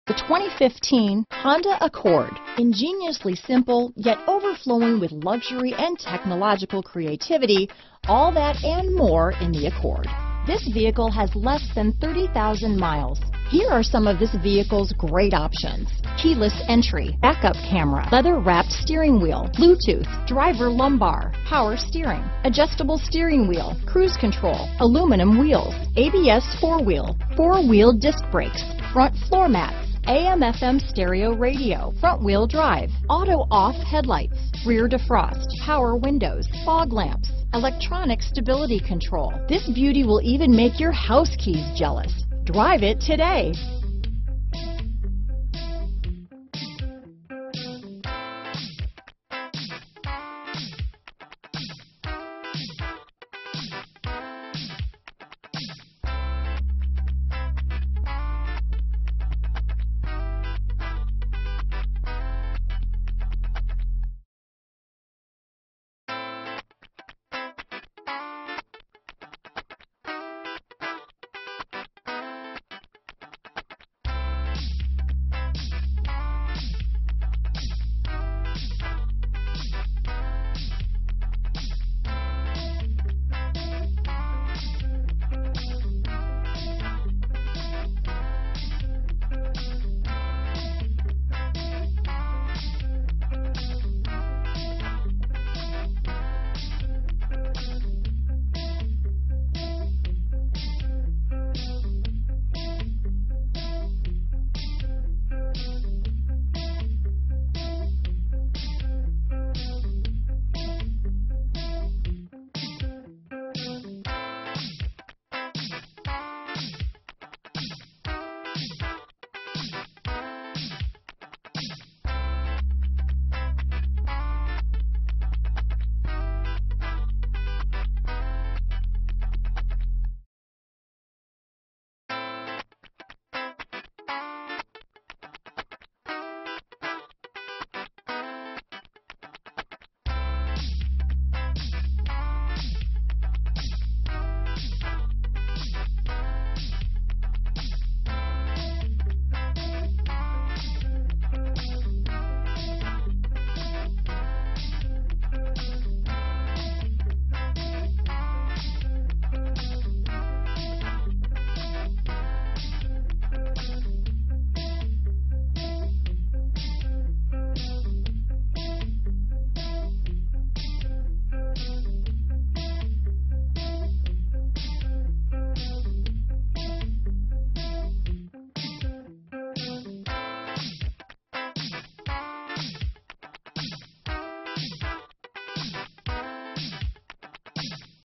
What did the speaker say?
The 2015 Honda Accord. Ingeniously simple, yet overflowing with luxury and technological creativity, all that and more in the Accord. This vehicle has less than 30,000 miles. Here are some of this vehicle's great options: keyless entry, backup camera, leather-wrapped steering wheel, Bluetooth, driver lumbar, power steering, adjustable steering wheel, cruise control, aluminum wheels, ABS four-wheel disc brakes, front floor mats, AM/FM stereo radio, front-wheel drive, auto-off headlights, rear defrost, power windows, fog lamps, electronic stability control. This beauty will even make your house keys jealous. Drive it today.